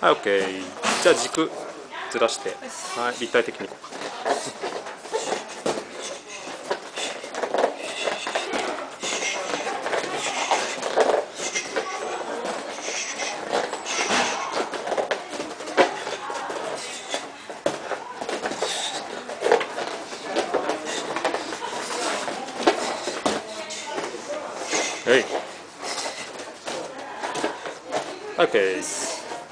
はい、OK。じゃあ軸ずらして、はい、立体的にいこうか。はい、OK。